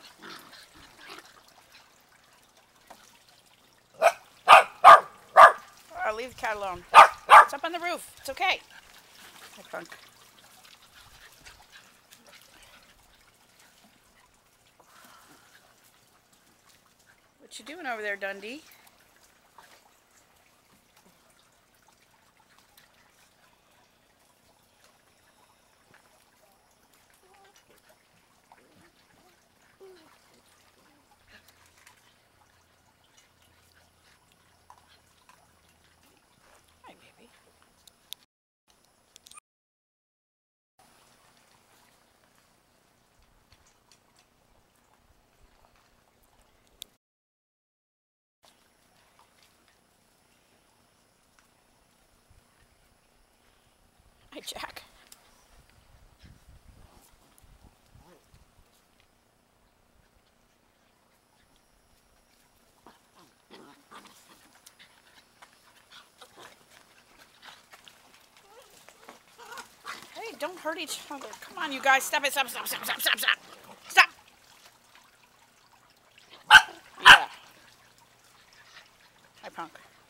Oh, leave the cat alone. It's up on the roof. It's okay. Hi, Punk. What you doing over there, Dundee? Hi, baby. Hi, Jack. Hey, don't hurt each other. Come on, you guys. Stop it. Stop, stop, stop, stop, stop, stop. Stop. Yeah. Hi, Punk.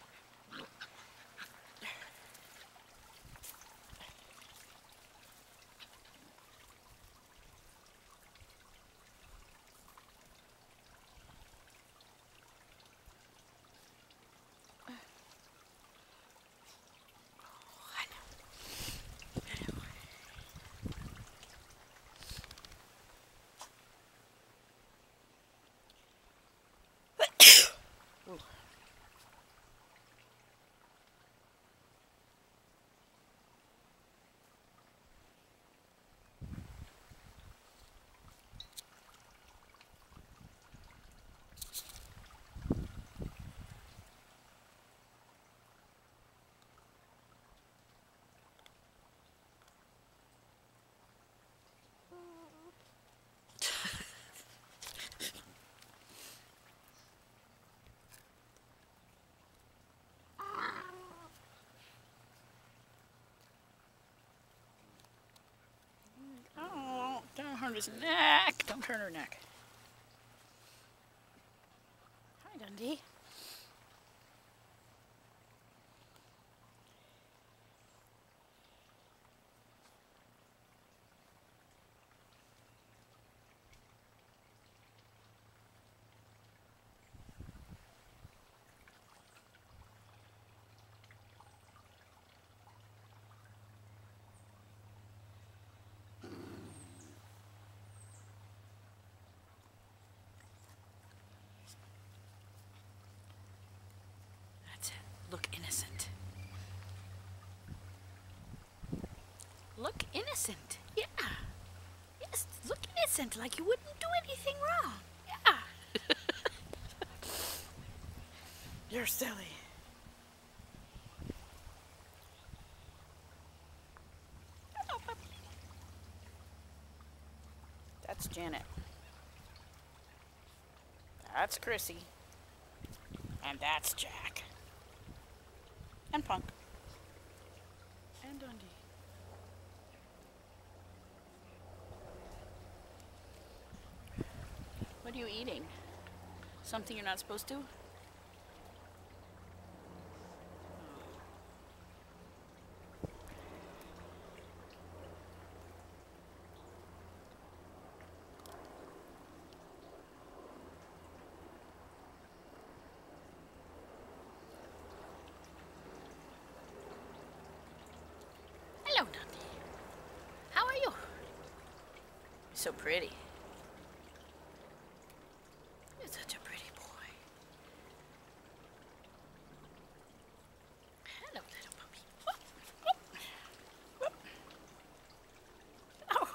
Ooh. Oh, don't hurt his neck. Don't hurt her neck. Hi, Dundee. That's it. Look innocent. Look innocent. Yeah. Yes, look innocent, like you wouldn't do anything wrong. Yeah. You're silly. Hello, puppy. That's Janet. That's Chrissy. And that's Jack. And Punk. And Dundee. What are you eating? Something you're not supposed to? Hello, Dundee. How are you? You're so pretty. You're such a pretty boy. Hello, little puppy. Whoop, whoop, whoop. Oh.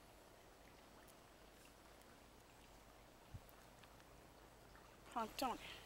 Punk, don't.